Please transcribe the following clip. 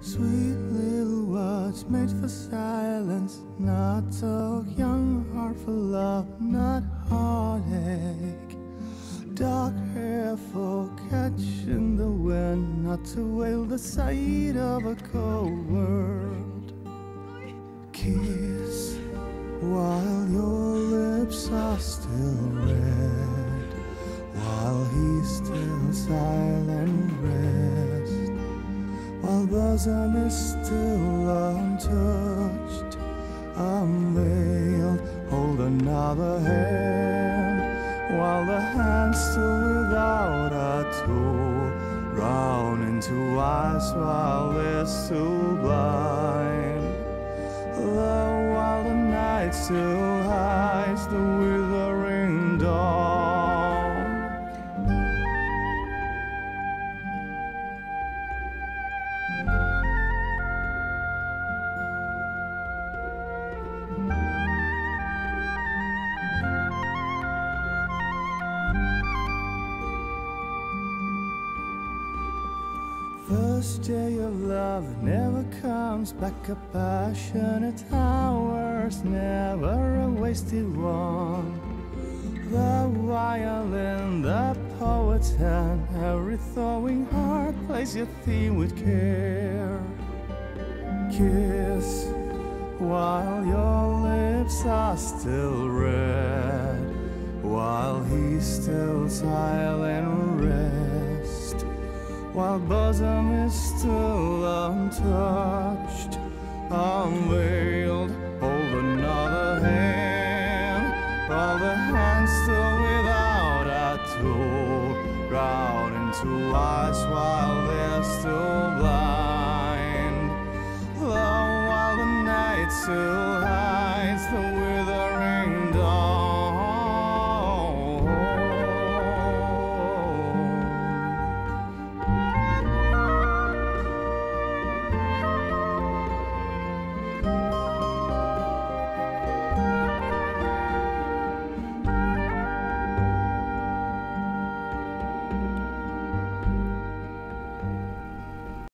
Sweet little words made for silence, not talk, young heart for love, not heartache. Dark hair for catching the wind, not to wail the sight of a cold world. Kiss while your lips are still red, while he's still silent, rest, while bosom is still untouched, unveiled, hold another hand, while the hand's still without a tool, drown into eyes while they're still blind. Love while the night still hides the withering dawn. First day of love never comes back, a passionate hours, never a wasted one. The violin, the poet's hand, every thawing heart plays your theme with care. Kiss while your lips are still red, while he's still silent, rest, while bosom is still untouched, unveiled, hold another hand, while the hand's still without a tool, drown into eyes while